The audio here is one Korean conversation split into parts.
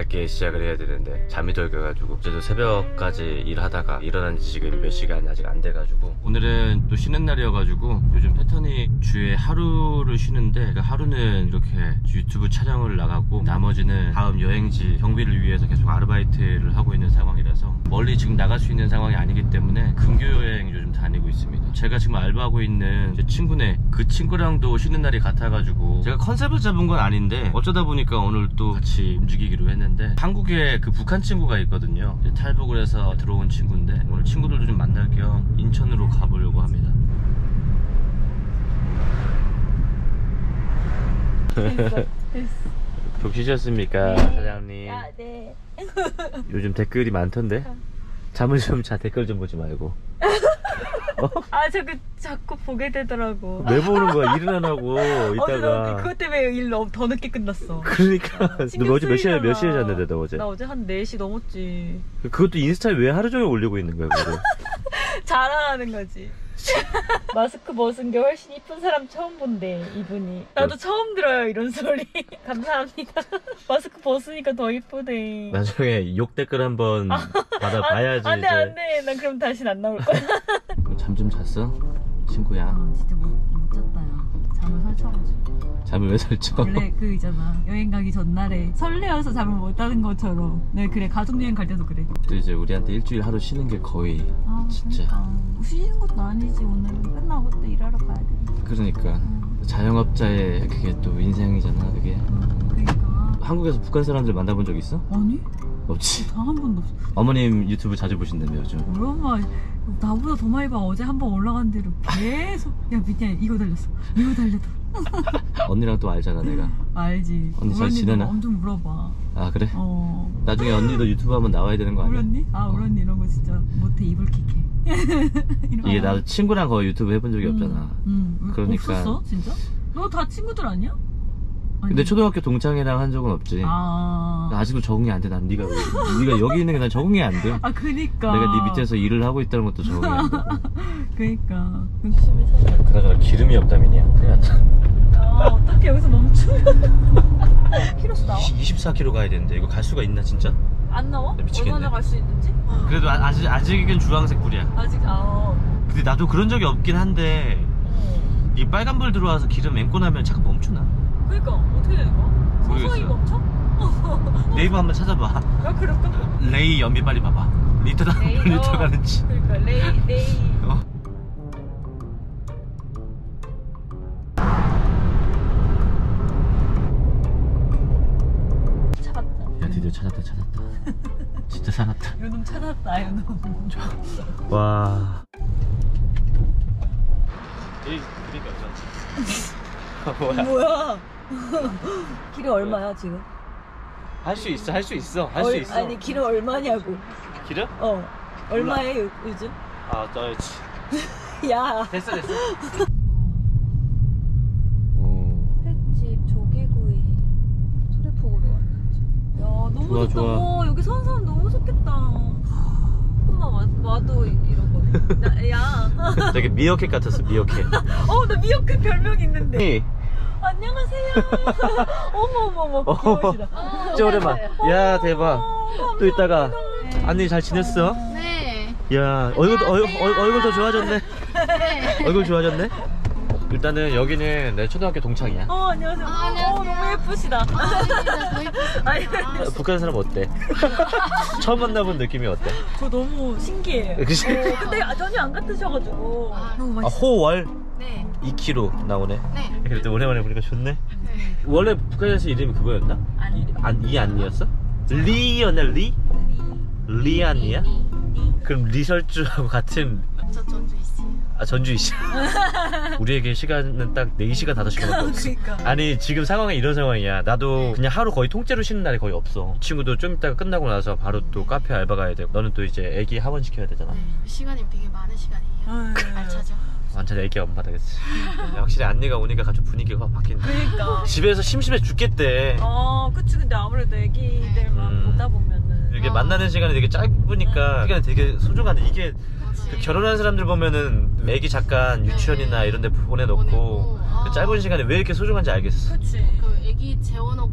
밝게 시작을 해야 되는데 잠이 덜 깨가지고 어제도 새벽까지 일하다가 일어난 지 지금 몇 시간이 아직 안 돼가지고 오늘은 또 쉬는 날이어가지고 요즘 패턴이 주에 하루를 쉬는데 그 하루는 이렇게 유튜브 촬영을 나가고 나머지는 다음 여행지 경비를 위해서 계속 아르바이트를 하고 있는 상황이라서 멀리 지금 나갈 수 있는 상황이 아니기 때문에 근교 여행 요즘 다니고 있습니다. 제가 지금 알바하고 있는 제 친구네, 그 친구랑도 쉬는 날이 같아가지고 제가 컨셉을 잡은 건 아닌데 어쩌다 보니까 오늘 또 같이 움직이기로 했는데 한국에 그 북한 친구가 있거든요. 탈북을 해서 들어온 친구인데 오늘 친구들도 좀 만날 겸 인천으로 가보려고 합니다. 푹 쉬셨습니까? 네. 사장님. 아, 네. 요즘 댓글이 많던데? 잠을 좀 자, 댓글 좀 보지 말고. 아, 자꾸 보게 되더라고. 왜 보는 거야? 일은 안 하고 어제 이따가. 그것 때문에 일 더 늦게 끝났어. 그러니까 너 어제 몇 시에 쓰이잖아. 잤는데 너 어제? 나 어제 한 4시 넘었지. 그것도 인스타에 왜 하루 종일 올리고 있는 거야 그거를? 자랑하는 거지. 마스크 벗은 게 훨씬 이쁜 사람 처음 본대, 이분이. 나도 처음 들어요, 이런 소리. 감사합니다. 마스크 벗으니까 더 이쁘대. 나중에 욕 댓글 한번 받아봐야지. 안 돼, 안 돼. 난 그럼 다신 안 나올 거야. 잠 좀 잤어? 친구야. 진짜 못 잤다, 야. 잠을 설쳐가지고. 잠을 왜 설쳐? 원래 그 있잖아, 여행 가기 전날에 설레어서 잠을 못 자는 것처럼. 네, 그래. 가족여행 갈 때도 그래. 또 이제 우리한테 일주일 하루 쉬는 게 거의 진짜. 그러니까. 쉬는 것도 아니지. 오늘은 끝나고 또 일하러 가야 돼. 그러니까 자영업자의 그게 또 인생이잖아 그게. 그러니까. 한국에서 북한 사람들 만나본 적 있어? 아니? 없지. 단 한 번도 없어. 어머님 유튜브 자주 보신다며 요즘. 우리 엄마 나보다 더 많이 봐. 어제 한 번 올라간 대로 계속 야 밑에 이거 달렸어, 이거 달렸다. 언니랑 또 알잖아 내가. 알지. 언니 잘 우리 지내나? 엄청 물어봐. 아 그래? 어. 나중에 언니도 유튜브 한번 나와야 되는 거 아니야? 우리 언니? 아, 우리 언니 이런 거 진짜 못해. 이불킥해. 이게 나도 친구랑 거의 유튜브 해본 적이 없잖아. 그러니까. 없었어? 진짜? 너 다 친구들 아니야? 아니. 근데 초등학교 동창회랑 한 적은 없지. 아. 나 아직도 적응이 안 돼. 난 네가 여기 있는 게 난 적응이 안 돼. 아, 그니까. 내가 네 밑에서 일을 하고 있다는 것도 적응이 안 돼. 그니까. 열심히 살아. 그나저나 기름이 없다면이야. 큰일 났다. 아, 어떻게 여기서 멈추면. 키로수 나와? 24km 가야 되는데 이거 갈 수가 있나 진짜? 안 나와? 미치겠네. 얼마나 갈 수 있는지? 그래도 아직은 주황색 불이야. 아직, 근데 나도 그런 적이 없긴 한데 이 빨간불 들어와서 기름 앵고 나면 잠깐 멈추나? 그니까 어떻게 해 이거? 서서히 모르겠어요. 멈춰? 네이버 한번 찾아봐. 야, 그럴까? 레이 연비 빨리 봐봐. 리터당 몇 리터 가는지. 그러니까 레이 찾았다. 야 드디어 찾았다. 진짜 살았다. 요놈 찾았다, 요놈. 와. 이 그림이 없잖아. 뭐야? 기름 얼마야 지금? 할 수 있어. 아니, 기름 얼마냐고. 기름? 얼마에 요즘? 아, 야. 됐어. 횟집, 조개구이, 소래포구로 왔는지. 야, 너무 좋아, 좋다. 좋아. 여기 사는 사람 너무 좋겠다. 조금만 와도 이런 거네. 야. 되게 미어캣 같았어. 미어캣. 나 미역캣 별명 있는데. 네. 안녕하세요. 어머. 귀여우시다. 진짜 오랜만. 야 대박. 또 이따가 언니 잘 지냈어? 네. 야 얼굴 더 좋아졌네. 네. 얼굴 좋아졌네. 일단은 여기는 내 초등학교 동창이야. 안녕하세요. 안녕하세요. 너무 예쁘시다. 진짜 더 예쁘시다. 아니, 북한 사람 어때? 처음 만나본 느낌이 어때? 저 너무 신기해요. 그치? 근데 전혀 안 같으셔가지고 너무 아, 맛있어. 호월 네. 2kg 나오네. 네. 그래도 오랜만에 보니까 좋네. 네. 원래 북한에서 이름이 그거였나? 이안이었어? 리였나? 리안이야? 그럼 리설주하고 같은. 저 전주 있어요. 아 전주 이씨. 우리에게 시간은 딱 4시간 5시간밖에 없어. 그러니까. 아니 지금 상황이 이런 상황이야. 나도 그냥 하루 거의 통째로 쉬는 날이 거의 없어. 친구도 좀 이따가 끝나고 나서 바로 또 카페 알바 가야 되고, 너는 또 이제 애기 하원 시켜야 되잖아. 네. 시간이 되게 많은 시간이에요. 알차죠? 완전 애기 엄마 되겠지. 확실히 안니가 오니까 가족 분위기가 확 바뀐다. 그러니까. 집에서 심심해 죽겠대. 그치. 근데 아무래도 애기들만 보다 보면은 이게 만나는 시간이 되게 짧으니까 시간이 되게 소중한데, 이게 그 결혼한 사람들 보면은 애기 잠깐 유치원이나 이런 데 보내놓고 그 짧은 시간에 왜 이렇게 소중한지 알겠어. 그치. 그 애기 재워놓고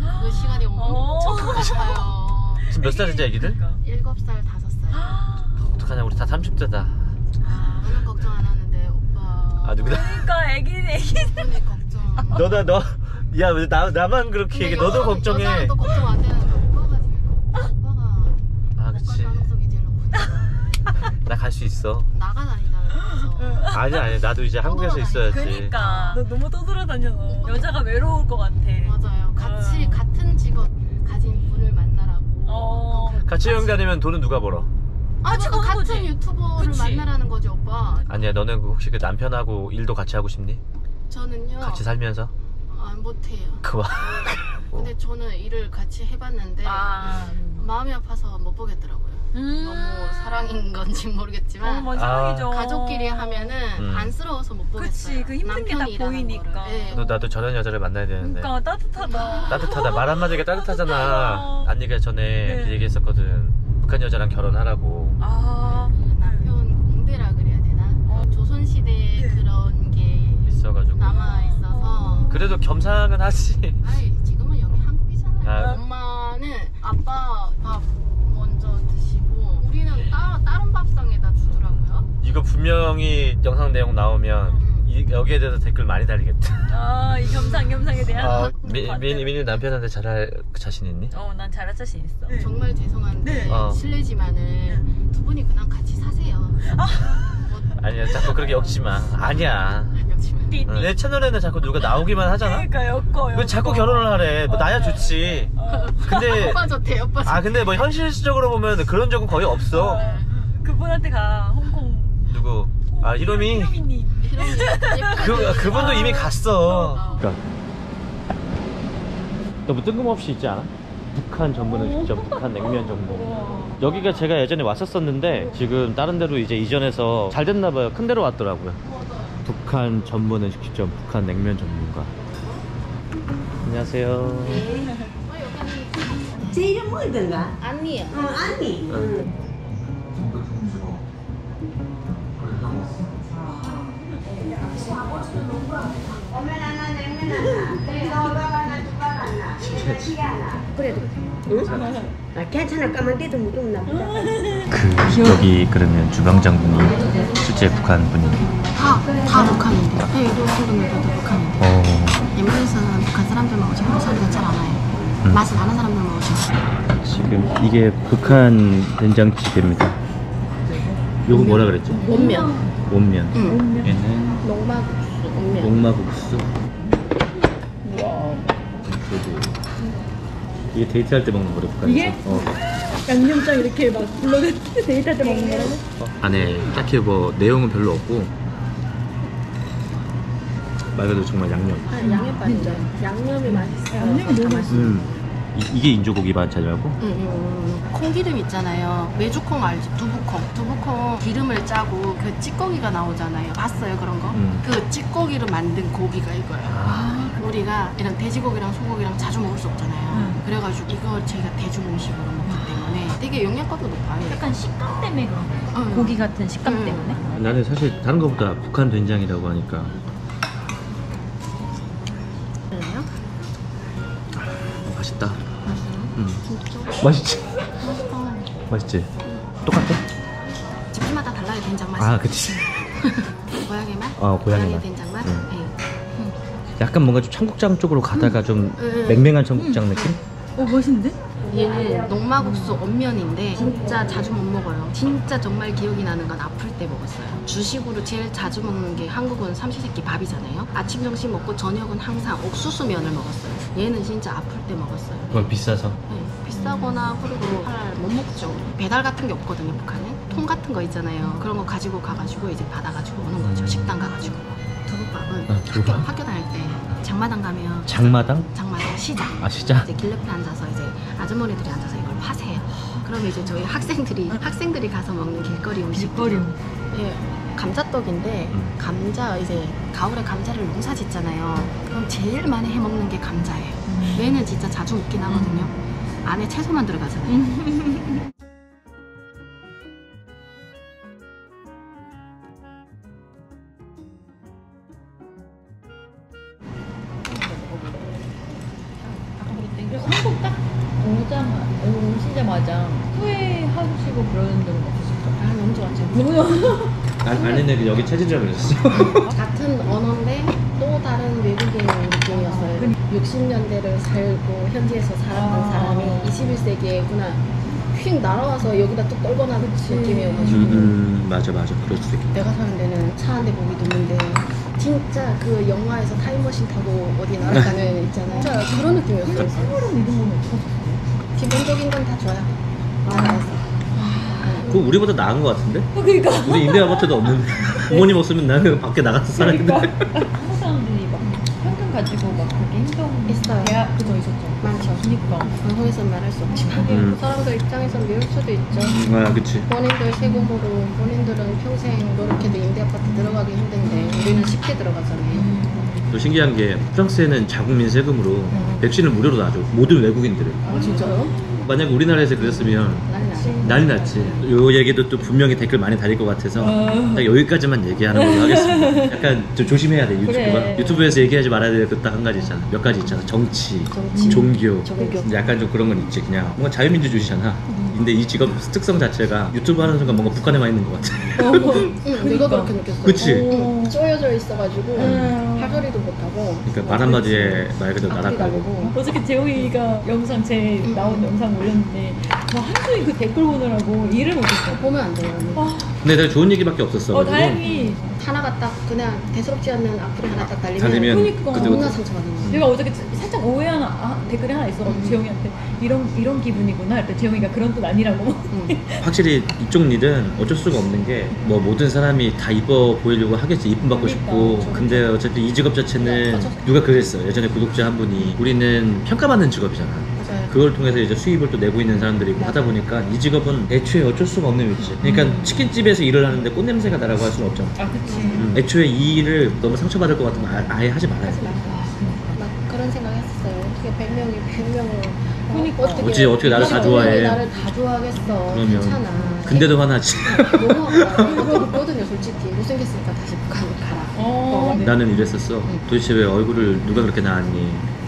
그 시간이 엄청 아파요. 지금 몇 살이지 애기들? 7살, 5살. 어떡하냐 우리 다 30대다. 너는 걱정 안 하는데 오빠. 아 누구다? 그러니까 애기는 때문에 걱정. 야 왜 나만 그렇게 얘기해. 너도 걱정해. 여자도 걱정 안 되는데 오빠가 제일 걱정. 오빠가 아 못 그치. 갈 가능성이 제일 높아. 나 갈 수 있어. 나가다니잖아. 그래서. 아니 나도 이제 한국에서 있어야지. 그러니까 너 너무 떠돌아다녀. 여자가 외로울 것 같아. 맞아요. 같이 같은 직업 가진 분을 만나라고. 같이 여행 다니면 돈은 누가 벌어? 지금 그런 같은 거지. 유튜버를 그치. 만나라는 거지 오빠. 아니야 너는 혹시 그 남편하고 일도 같이 하고 싶니? 저는요. 같이 살면서? 못해요. 그만. 근데 저는 일을 같이 해봤는데 마음이 아파서 못 보겠더라고요. 너무 사랑인 건지 모르겠지만 뭔 사랑이죠. 가족끼리 하면은 안쓰러워서 못 보겠어요. 그치, 그 힘든 게 다 남편이 일하는 보이니까. 거를. 네. 나도 저런 여자를 만나야 되는데. 그러니까 따뜻하다. 따뜻하다. 말 한마디가 따뜻하잖아. 언니가 전에 그 얘기했었거든. 북한 여자랑 결혼하라고. 그 남편 공대라 그래야 되나? 조선시대 그런 게 있어가지고. 남아있어서 그래도 겸상은 하지. 지금은 여기 한국이잖아요. 아. 엄마는 아빠 밥 먼저 드시고 우리는 다른 밥상에다 주더라고요. 이거 분명히 영상 내용 나오면 여기에 대해서 댓글 많이 달리겠다. 이 겸상에 대한. 민이 남편한테 잘할 자신 있니? 난 잘할 자신 있어. 정말 죄송한데 실례지만은 두 분이 그냥 같이 사세요. 아니야 자꾸 그렇게 엮지마. 아니야. 내 채널에는 자꾸 누가 나오기만 하잖아. 그러니까 엮어. 왜 자꾸 결혼을 하래? 뭐 나야 좋지. 근데 오빠 좋대, 오빠 좋대. 근데 뭐 현실적으로 보면 그런 적은 거의 없어. 그분한테 가. 홍콩. 누구? 히로미. 히로미님. 그분도 이미 갔어. 너무 뜬금없이 있지 않아? 북한 전문 음식점, 북한 냉면 전문. 여기가 제가 예전에 왔었었는데 지금 다른 데로 이제 이전해서 잘 됐나봐요. 큰 데로 왔더라고요. 북한 전문 음식점, 북한 냉면 전문가. 안녕하세요. 제 이름 뭐든가? 아니요. 아니. 그래도 괜찮아. 까만 데도 못 없나 보다. 여기 그러면 주방장분이 실제 북한 분이. 다 북한인데. 여기 오신 분들도 다 북한인데. 예문에서는 북한 사람들만 오지 한국 사람들 잘 안 와요. 맛을 아는 사람들만 오죠. 지금 이게 북한 된장찌개입니다. 요거 뭐라 그랬지? 온면. 온면. 응. 얘는 녹마국수. 온면. 녹마국수. 이게 데이트할 때 먹는 거래 북한에서. 이게? 양념장 이렇게 막 불러서 데이트할 때 먹는 거라고? 안에 딱히 뭐 내용은 별로 없고 말 그대로 정말 양념. 양념 반전. 양념이 맛있어요. 양념이 너무 맛있어. 이게 인조고기 반찬이라고? 콩기름 있잖아요. 메주콩 알지? 두부콩 기름을 짜고 그 찌꺼기가 나오잖아요. 봤어요 그런 거? 그 찌꺼기로 만든 고기가 이거예요. 우리가 이런 돼지고기랑 소고기랑 자주 먹을 수 없잖아요. 그래가지고 이걸 저희가 대중 음식으로 먹기 때문에 되게 영양가도 높아요. 약간 식감 때문에 그런 거. 고기 같은 식감 때문에. 나는 사실 다른 거보다 북한 된장이라고 하니까 맛있다. 맛있지? 맛있지? 똑같아? 집집마다 달라요 된장 맛이. 그치. 고양이 맛? 고양이 맛. 된장 맛? 응. 네. 약간 뭔가 좀 청국장 쪽으로 가다가 좀 맹맹한 청국장 느낌? 멋있는데? 얘는 녹마국수 온면인데 진짜 자주 못 먹어요. 진짜 정말 기억이 나는 건 아플 때 먹었어요. 주식으로 제일 자주 먹는 게 한국은 삼시세끼 밥이잖아요. 아침 점심 먹고 저녁은 항상 옥수수면을 먹었어요. 얘는 진짜 아플 때 먹었어요. 그건 비싸서. 네, 비싸거나 그리고 잘 못 먹죠. 배달 같은 게 없거든요 북한은. 통 같은 거 있잖아요. 그런 거 가지고 가가지고 이제 받아가지고 오는 거죠. 식당 가가지고. 두부밥은 두부밥? 학교 다닐 때 장마당 가면 장마당? 시장. 시장? 이제 길 옆에 앉아서 이제 아주머니들이 앉아서 이걸 파세요. 그러면 이제 저희 학생들이 가서 먹는 길거리 음식. 예, 감자떡인데 감자 이제 가을에 감자를 농사 짓잖아요. 그럼 제일 많이 해 먹는 게 감자예요. 얘는 진짜 자주 먹긴 하거든요. 안에 채소만 들어가잖아요. 오시자마자 후회하시고 그러는 적은 없으실까요? 아 너무 좋았죠. 아니네 여기 체질이라고 그랬어. 같은 언어인데 또 다른 외국인 느낌이었어요. 60년대를 살고 현지에서 살았던 사람이 21세기에구나 휙 날아와서 여기다 뚝 떨궈놔 느낌이어가지고 맞아 그럴 수도 있겠다. 내가 사는 데는 차 한 대 보기 드문데 진짜 그 영화에서 타임머신 타고 어디 날아가는 있잖아요. 진짜 그런 느낌이었어요. 생활은 이런 건 없었어요. 기본적인 건 다 줘요. 나라에서. 그거 우리보다 나은 것 같은데? 그러니까. 우리 임대 아파트도 없는데 부모님 없으면 나는 밖에 나가서 살아야 돼. 한국 사람들이 막 현금 가지고 막 그렇게 행동 있어요. 계약 그거 있었죠. 많죠. 그니까. 방송에서는 말할 수 없지만 그 사람들 입장에서는 미울 수도 있죠. 아 그치. 본인들 세금으로 본인들은 평생 노력해도 임대 아파트 들어가기 힘든데 우리는 쉽게 들어가잖아요. 또 신기한 게 프랑스에는 자국민 세금으로 백신을 무료로 놔줘. 모든 외국인들을. 아 진짜요? 만약 우리나라에서 그랬으면 난리 나지. 난리 났지. 요 얘기도 또 분명히 댓글 많이 달릴 것 같아서 딱 여기까지만 얘기하는 걸로 하겠습니다. 약간 좀 조심해야 돼 유튜브가. 그래. 유튜브에서 얘기하지 말아야 될 것 딱 한 가지 있잖아. 몇 가지 있잖아. 정치, 종교. 약간 좀 그런 건 있지. 그냥 뭔가 자유민주주의잖아. 근데 이 직업 특성 자체가 유튜브 하는 순간 뭔가 북한에만 있는 것 같아. 응, 내가 그렇게 느꼈어. 그치? 응, 쪼여져 있어가지고 할 소리도 못하고. 그러니까 말 한마디에 말 그대로 앞뒤 나락가고. 다르고. 어저께 재호이가 영상 제 나온 영상 올렸는데 저 한수인 그 댓글 보느라고 일을 못했어. 보면 안 돼요. 근데 내가 좋은 얘기밖에 없었어. 다행히 하나가 딱 그냥 대수롭지 않는 악플이 하나 딱 달리면 달리면 그러니까. 그때 겁나 상처받는 거야. 내가 어저께 살짝 오해하는 댓글이 하나 있어가지고 재영이한테 이런 기분이구나 할 때 재영이가 그런 뜻 아니라고. 확실히 이쪽 일은 어쩔 수가 없는 게 뭐 모든 사람이 다 이뻐 보이려고 하겠지. 이쁨 받고 싶고. 근데 어차피 이 직업 자체는 누가 그랬어. 예전에 구독자 한 분이 우리는 평가받는 직업이잖아. 맞아요. 그걸 통해서 이제 수입을 또 내고 있는 사람들이 있고 하다 보니까 이 직업은 애초에 어쩔 수가 없는 위치. 그러니까 치킨집에서 일을 하는데 꽃냄새가 나라고 할 수는 없잖아. 아 그치. 애초에 이 일을 너무 상처받을 것 같으면 아예 하지 말아야 돼. 막 그런 생각했어요. 어떻게 100명을 그러니까. 어떻게 나를 다 25명이 좋아해. 나를 다 좋아하겠어. 그러면. 괜찮아. 근데도 화나지. 너무 그거거든요, 솔직히. 못생겼으니까 다시 북한으로 가라. 네. 나는 이랬었어. 도대체 왜 얼굴을 누가 그렇게 낳았니?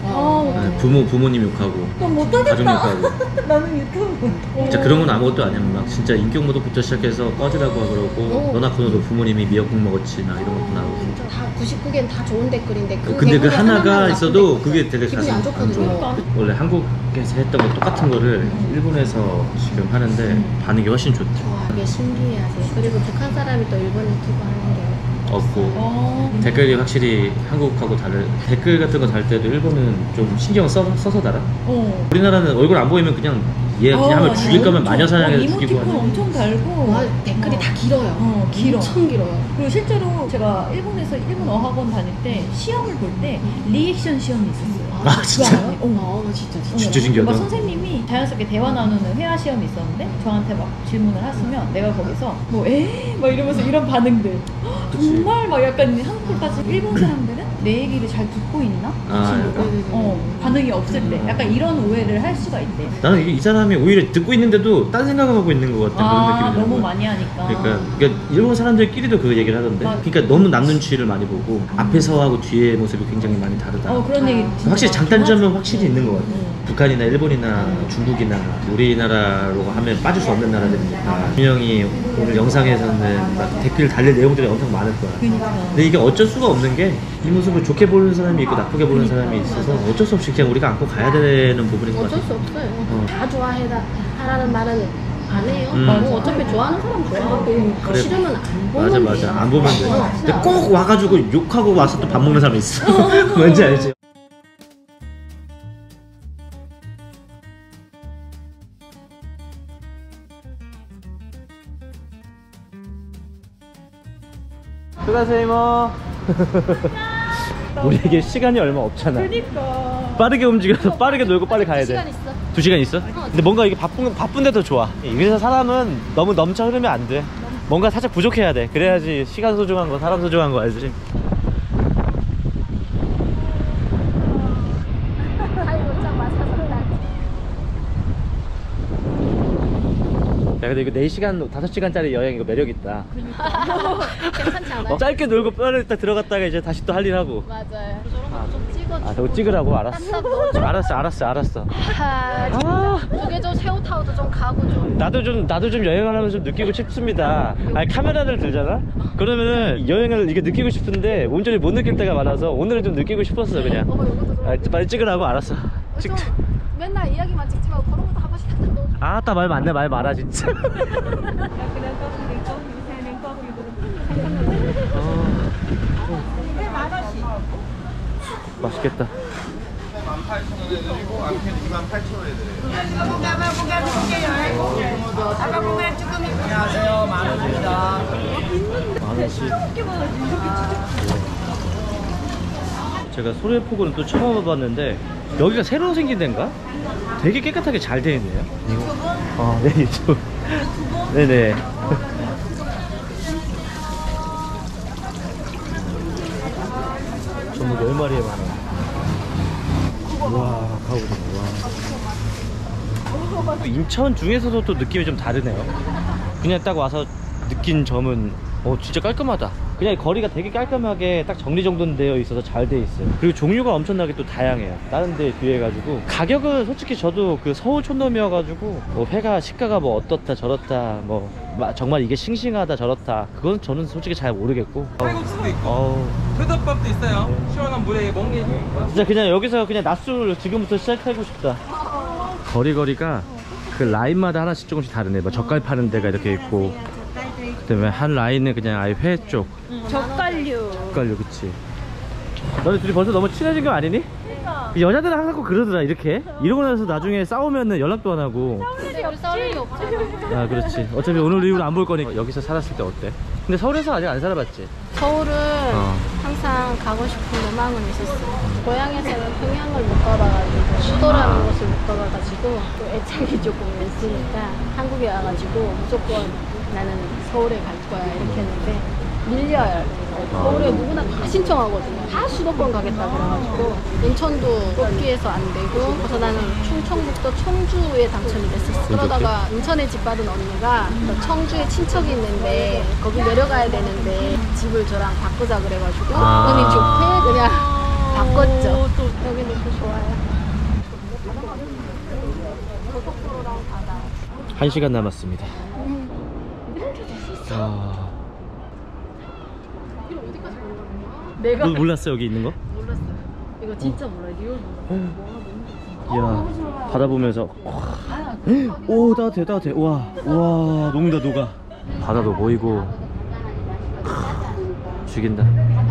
아, 부모님 욕하고 넌 가족 못하겠다. 욕하고. 나는 유튜브. 진짜 그런 건 아무것도 아니야. 막 진짜 인격모독부터 시작해서 꺼지라고 그러고 너나 코너도 부모님이 미역국 먹었지 나 이런 것도 나오고. 다 99개는 다 좋은 댓글인데 그 근데 그 댓글이 하나가 하나만 있어도 나쁜 그게 댓글. 되게 기분이 가슴 안 좋거든요. 좋아. 원래 한국에서 했던 거 똑같은 거를 일본에서 지금 하는데 반응이 훨씬 좋죠. 되게 신기해하세요. 그리고 북한 사람이 또 일본 유튜브 하는 게 없고 댓글이 확실히 한국하고 다른 댓글 같은 거 달 때도 일본은 좀 신경 써서 달아. 우리나라는 얼굴 안 보이면 그냥 얘 그냥 하면 죽일 거면 마녀 사냥해서 죽이고 이모티콘 하는. 엄청 달고. 와, 댓글이 다 길어요. 길어. 엄청 길어요. 그리고 실제로 제가 일본에서 일본 어학원 다닐 때 시험을 볼 때 리액션 시험이 있었어요. 아, 진짜? 그거 알아요? 진짜. 진짜 신기하다. 막 선생님이 자연스럽게 대화 나누는 회화 시험이 있었는데 저한테 막 질문을 하시면 내가 거기서 뭐 막 이러면서 이런 반응들. 그치. 정말 막 약간 한국까지 일본 사람들은 내 얘기를 잘 듣고 있나? 이 친구가? 반응이 없을 때 약간 이런 오해를 할 수가 있대. 나는 이 사람이 오히려 듣고 있는데도 딴 생각을 하고 있는 것 같아. 그런 느낌이 드는 너무 거야. 많이 하니까. 그러니까 일본 사람들끼리도 그 얘기를 하던데. 맞아. 그러니까 너무 남 눈치를 많이 보고 앞에서하고 뒤의 모습이 굉장히 많이 다르다. 그런 얘기 진짜 확실히 많이 장단점은 하지. 확실히 있는 것 같아. 북한이나 일본이나 중국이나 우리나라로 하면 빠질 수 없는 나라들이니까 분명히 오늘 영상에서는 막 댓글 달릴 내용들이 엄청 많을 거야. 그러니까. 근데 이게 어쩔 수가 없는 게 이 모습을 좋게 보는 사람이 있고 나쁘게 보는 사람이 있어서 어쩔 수 없이 그냥 우리가 안고 가야 되는 부분인 것 같아. 어쩔 수 없어요. 다 좋아하라는 말은 안 해요. 맞아. 어차피 좋아하는 사람 좋아하고 그래. 싫으면 안 보면 맞아 돼요. 안 보면 돼. 근데 꼭 와가지고 욕하고 와서 또 밥 먹는 사람이 있어. 뭔지 알지? 수고하세요 이모. 우리에게 시간이 얼마 없잖아. 그러니까. 빠르게 움직여서 빠르게 놀고 빨리 가야 돼. 시간 있어. 2시간 있어? 근데 뭔가 이게 바쁜데 더 좋아. 그래서 사람은 너무 넘쳐 흐르면 안 돼. 뭔가 살짝 부족해야 돼. 그래야지 시간 소중한 거, 사람 소중한 거 알지? 야 근데 이거 4시간, 5시간짜리 여행 이거 매력있다. 괜찮지 않아요? 짧게 놀고 빠르게 딱 들어갔다가 이제 다시 또 할 일 하고. 맞아요. 저런 거 좀 찍어. 거 저거 찍으라고? 알았어. 쌈밥 넣어줘. 알았어. 아, 저게 좀 새우타워도 좀 가고 좀. 나도 좀 여행을 하면서 좀 느끼고 싶습니다. 아니, 카메라를 들잖아? 그러면은 여행을 이게 느끼고 싶은데 온전히 못 느낄 때가 많아서 오늘은 좀 느끼고 싶었어 그냥. 이것도 좀. 빨리 찍으라고. 알았어. 좀 맨날 이야기만 찍지 말고 그런 것도 한 번씩 탁탁 넣어줘. 아따 말 많네. 말 많아 진짜. 맛있겠다. 18,000원에 드리고 안캔 28,000원에 드려요. 안녕하세요. 만원입니다. 만원씩. 제가 소래포구는 또 처음 와봤는데 여기가 새로 생긴 데인가? 되게 깨끗하게 잘 되어 있네요. 이거? 네, 유튜브. 네네. 전부 10마리에 만원. 와, 가오리네. 와. 인천 중에서도 또 느낌이 좀 다르네요. 그냥 딱 와서 느낀 점은 진짜 깔끔하다. 그냥 거리가 되게 깔끔하게 딱 정리정돈되어 있어서 잘 돼 있어요. 그리고 종류가 엄청나게 또 다양해요. 다른 데에 비해 가지고 가격은 솔직히 저도 그 서울 촌놈이어가지고 뭐 회가 시가가 뭐 어떻다 저렇다 뭐 정말 이게 싱싱하다 저렇다 그건 저는 솔직히 잘 모르겠고. 칼국수도 있고 회덮밥도 있어요. 시원한 물에 멍게 진짜 그냥 여기서 그냥 낮술 지금부터 시작하고 싶다. 거리가 그 라인마다 하나씩 조금씩 다르네. 뭐 젓갈 파는 데가 이렇게 있고, 그다음에 한 라인은 그냥 아예 회 쪽. 젓갈류. 젓갈류. 그치. 너네 둘이 벌써 너무 친해진 거 아니니? 그러니까. 여자들은 항상 꼭 그러더라. 이렇게 이러고 나서 나중에 싸우면은 연락도 안 하고. 근데 우리 싸울 일이 없잖아. 아 그렇지. 어차피 오늘 이후로 안 볼 거니까. 여기서 살았을 때 어때? 근데 서울에서 아직 안 살아봤지? 서울은 항상 가고 싶은 로망은 있었어. 고향에서는 평양을 못 가봐가지고 수도라는 곳을 못 가봐가지고 또 애착이 조금 있으니까 한국에 와가지고 무조건 나는 서울에 갈 거야 이렇게 했는데 밀려요. 서울에 누구나 다 신청하거든요. 다 수도권 가겠다 그래가지고 인천도 뽑기에서 안 되고 그래서 나는 충청북도 청주에 당첨이 됐었어. 그러다가 인천에 집 받은 언니가 청주에 친척이 있는데 거기 내려가야 되는데 집을 저랑 바꾸자 그래가지고 운이 좋게 그냥 바꿨죠. 여기 너무 좋아요. 고속도로랑 바다. 1시간 남았습니다. 이거 어디까지 보는 거야? 내가 너 몰랐어 여기 있는 거? 몰랐어요. 이거 진짜 몰라요. 리얼 몰라요. 이야, 바다 보면서. 오, 따뜻해. 와, 녹는다, 녹아. 바다도 보이고. 죽인다.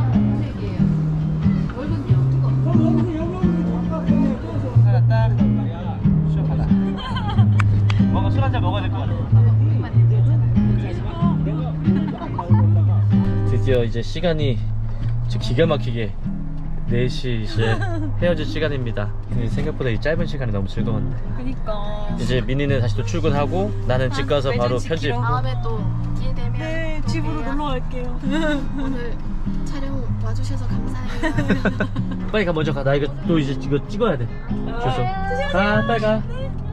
뭔가 술 한잔 먹어야 될 것 같아. 드디어 이제 시간이 기가 막히게 4시 이제 헤어질 시간입니다. 생각보다 이 짧은 시간이 너무 즐거웠네. 그니까. 이제 미니는 다시 또 출근하고 나는 집 가서 바로 편집. 다음에 또 기회 되면 네, 집으로 놀러 갈게요. 오늘 촬영 와주셔서 감사해요. 빨리 가. 먼저 가. 나 이거 또 이제 이거 찍어야 돼. 죄송. 빨리 가.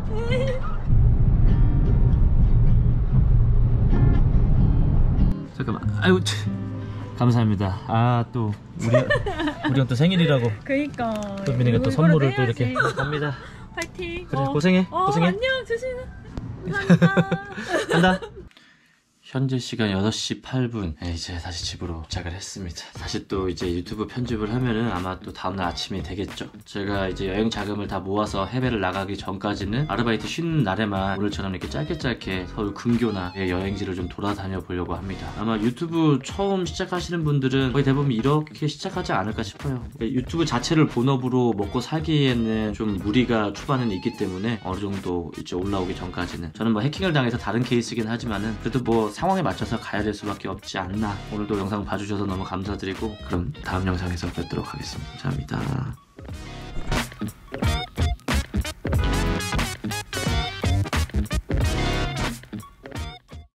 잠깐만. 아유, 감사합니다. 또 우리 또 생일이라고. 그니까. 또 미니가 또 선물을 또 이렇게 갑니다. 파이팅. 그래, 고생해. 고생해. 안녕, 조심해. 감사합니다. 간다. 현재 시간 8시 8분. 이제 다시 집으로 도착을 했습니다. 사실 또 이제 유튜브 편집을 하면은 아마 또 다음날 아침이 되겠죠. 제가 이제 여행 자금을 다 모아서 해외를 나가기 전까지는 아르바이트 쉬는 날에만 오늘처럼 이렇게 짧게 서울 근교나 여행지를 좀 돌아다녀 보려고 합니다. 아마 유튜브 처음 시작하시는 분들은 거의 대부분 이렇게 시작하지 않을까 싶어요. 유튜브 자체를 본업으로 먹고 살기에는 좀 무리가 초반에는 있기 때문에 어느 정도 이제 올라오기 전까지는 저는 뭐 해킹을 당해서 다른 케이스긴 하지만은 그래도 뭐 상황에 맞춰서 가야 될 수밖에 없지 않나. 오늘도 영상 봐주셔서 너무 감사드리고 그럼 다음 영상에서 뵙도록 하겠습니다. 감사합니다.